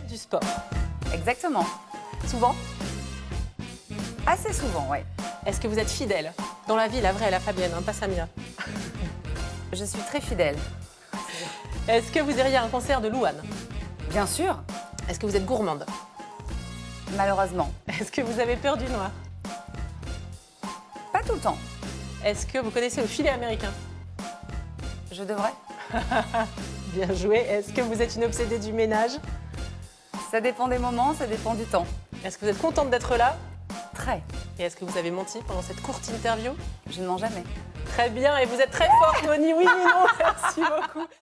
du sport. Exactement. Souvent? Assez souvent, ouais. Est-ce que vous êtes fidèle? Dans la vie, la vraie, la Fabienne, hein, pas Samia. Je suis très fidèle. Est-ce que vous iriez à un concert de Louane? Bien sûr, Est-ce que vous êtes gourmande? malheureusement. Est-ce que vous avez peur du noir? Pas tout le temps. Est-ce que vous connaissez le filet américain? Je devrais. Bien joué. Est-ce que vous êtes une obsédée du ménage? Ça dépend des moments, ça dépend du temps. Est-ce que vous êtes contente d'être là? Très. Et est-ce que vous avez menti pendant cette courte interview? Je ne mens jamais. Très bien, et vous êtes très forte, Moni. Oui, non, merci beaucoup.